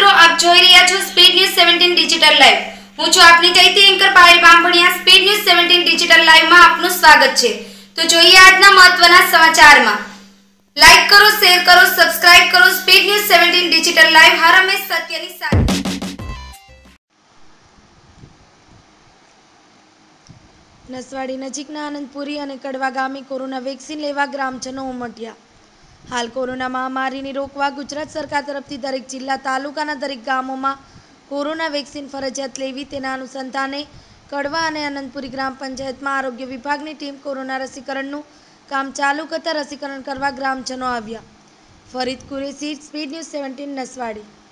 મિત્રો, આપ જોઈ રહ્યા છો સ્પીડ ન્યૂઝ 17 ડિજિટલ લાઈવ। હું છું આપની ચૈતી anchor Payal Bambhaniya. Speed news 17 digital live માં આપનું સ્વાગત છે। તો જોઈએ આજના મહત્વના સમાચારમાં। લાઈક કરો, શેર કરો, સબસ્ક્રાઇબ કરો। સ્પીડ ન્યૂઝ 17 ડિજિટલ લાઈવ હર હંમેશ સત્યની સાથે। નસવાડી નજીકના આનંદપુરી અને કડવા ગામે કોરોના વેક્સિન લેવા ગ્રામજનો ઉમટ્યા। हाल कोरोना महामारी ने रोकवा गुजरात सरकार तरफथी दरेक जिल्ला तालुकाना दरेक गामों कोरोना वेक्सिन फरजियात लेवी तेना अनुसंधाने कड़वा और आनंदपुरी ग्राम पंचायत में आरोग्य विभाग की टीम कोरोना रसीकरण काम चालू करता रसीकरण करवा ग्रामजनों आव्या। Farid Qureshi, speed news 17 Naswadi.